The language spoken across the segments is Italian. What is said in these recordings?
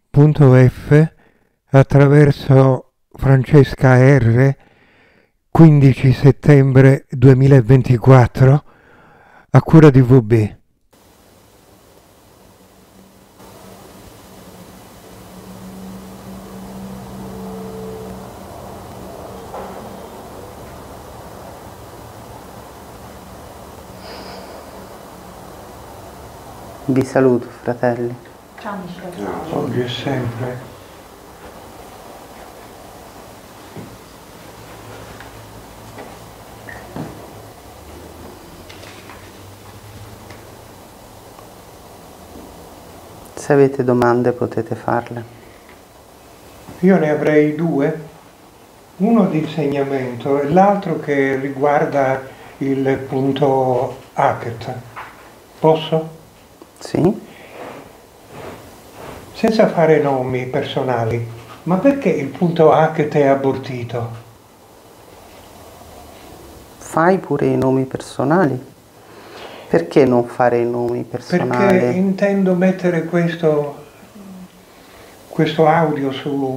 punto F attraverso Francesca R, 15 settembre 2024, a cura di VB. Vi saluto, fratelli. Ciao Michele. Oggi è sempre. Se avete domande potete farle. Io ne avrei due, uno di insegnamento e l'altro che riguarda il punto Hackett. Posso? Sì? Senza fare nomi personali, ma perché il punto Hackett è abortito? Fai pure i nomi personali. Perché non fare i nomi personali? Perché intendo mettere questo audio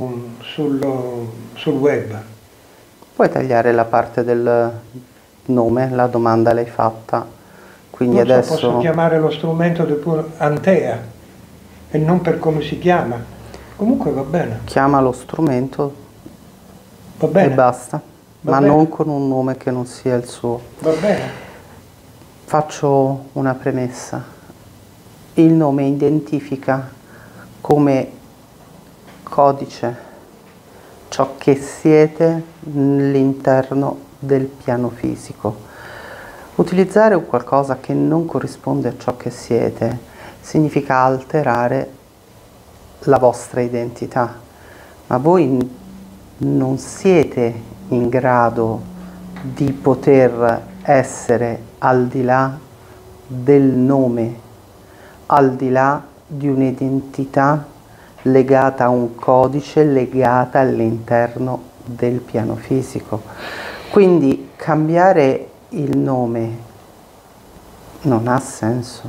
sul web. Puoi tagliare la parte del nome, la domanda l'hai fatta. Quindi Non so, adesso posso chiamare lo strumento Antea e non per come si chiama. Comunque va bene. chiama lo strumento Va e bene. basta, Va ma bene. non con un nome che non sia il suo. Va bene. Faccio una premessa. Il nome identifica come codice ciò che siete all'interno del piano fisico. Utilizzare un qualcosa che non corrisponde a ciò che siete significa alterare la vostra identità, ma voi non siete in grado di poter essere al di là del nome, al di là di un'identità legata a un codice, legata all'interno del piano fisico. Quindi cambiare il nome non ha senso.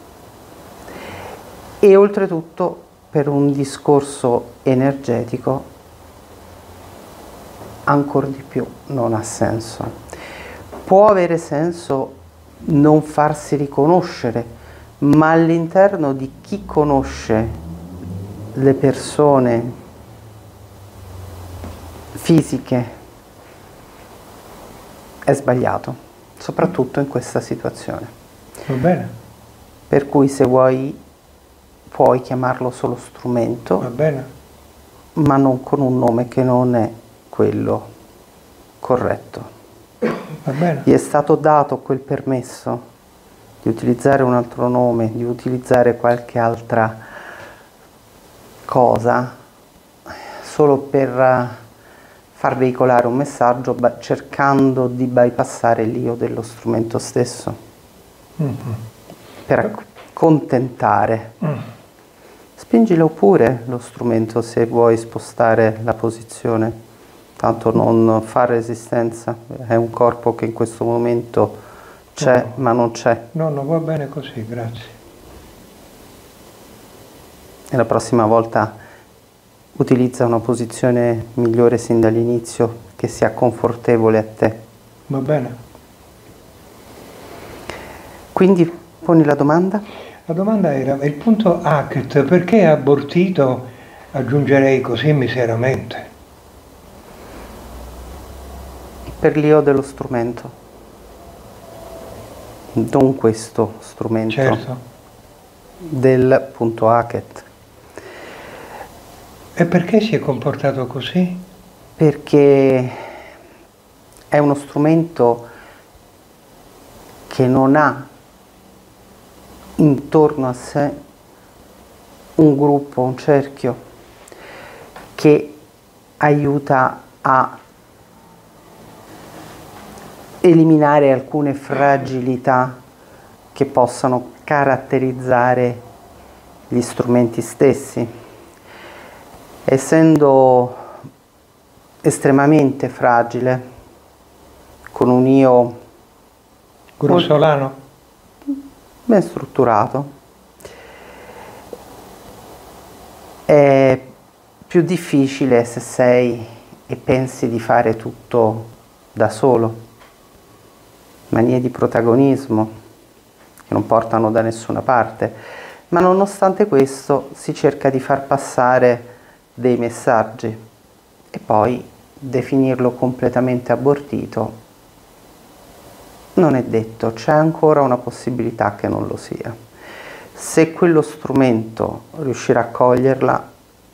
E oltretutto, per un discorso energetico, ancora di più non ha senso. Può avere senso non farsi riconoscere, ma all'interno di chi conosce le persone fisiche è sbagliato, soprattutto in questa situazione. Va bene. Per cui se vuoi puoi chiamarlo solo strumento, Va bene. ma non con un nome che non è quello corretto. Va bene. Gli è stato dato quel permesso di utilizzare un altro nome, di utilizzare qualche altra cosa, solo per far veicolare un messaggio cercando di bypassare l'io dello strumento stesso, per accontentare. Spingilo pure lo strumento se vuoi spostare la posizione, tanto non fa resistenza, è un corpo che in questo momento c'è, No. ma non c'è. No, va bene così, grazie. E la prossima volta utilizza una posizione migliore sin dall'inizio, che sia confortevole a te. Va bene. Quindi poni la domanda? La domanda era, il punto Hackett perché è abortito? Aggiungerei così miseramente. Per l'io dello strumento, non questo strumento. Certo. Del punto Hackett. E perché si è comportato così? Perché è uno strumento che non ha intorno a sé un gruppo, un cerchio che aiuta a eliminare alcune fragilità che possano caratterizzare gli strumenti stessi. Essendo estremamente fragile, con un io grossolano, ben strutturato, è più difficile se sei e pensi di fare tutto da solo. Manie di protagonismo che non portano da nessuna parte, ma nonostante questo si cerca di far passare dei messaggi e poi definirlo completamente abortito non è detto, c'è ancora una possibilità che non lo sia. Se quello strumento riuscirà a coglierla,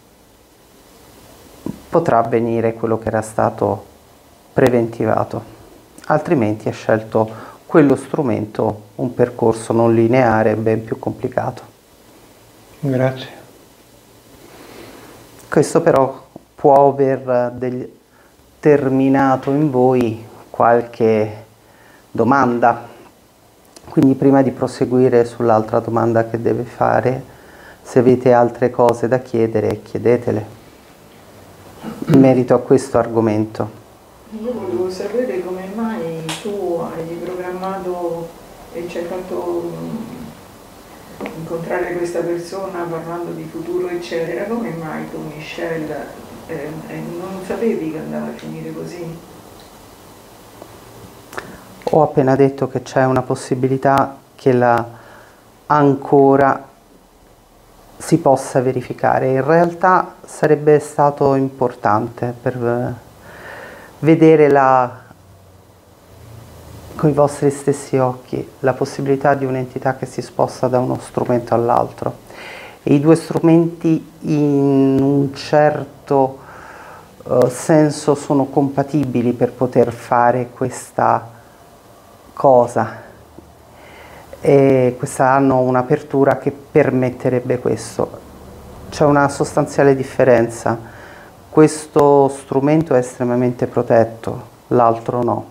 potrà avvenire quello che era stato preventivato, altrimenti ha scelto quello strumento un percorso non lineare ben più complicato. Grazie. Questo però può aver terminato in voi qualche domanda, quindi prima di proseguire sull'altra domanda che deve fare, se avete altre cose da chiedere, chiedetele in merito a questo argomento. Io volevo sapere come mai tu hai programmato e ci hai fatto incontrare questa persona parlando di futuro eccetera, come mai tu, Michelle, non sapevi che andava a finire così? Ho appena detto che c'è una possibilità che ancora si possa verificare. In realtà sarebbe stato importante per vedere con i vostri stessi occhi la possibilità di un'entità che si sposta da uno strumento all'altro. E i due strumenti in un certo senso sono compatibili per poter fare questa cosa. E hanno un'apertura che permetterebbe questo. C'è una sostanziale differenza. Questo strumento è estremamente protetto, l'altro no.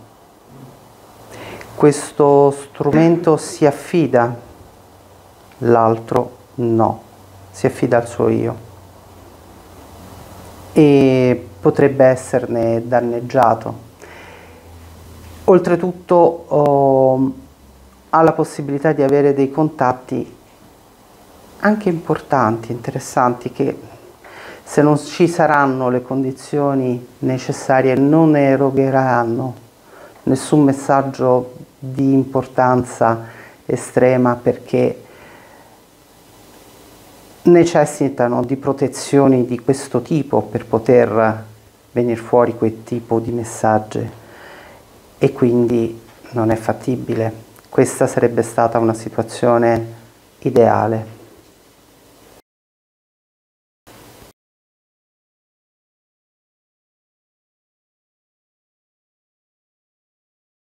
Questo strumento si affida, l'altro no, si affida al suo io e potrebbe esserne danneggiato. Oltretutto ha la possibilità di avere dei contatti anche importanti, interessanti, che se non ci saranno le condizioni necessarie non erogheranno nessun messaggio di importanza estrema, perché necessitano di protezioni di questo tipo per poter venire fuori quel tipo di messaggi, e quindi non è fattibile. Questa sarebbe stata una situazione ideale.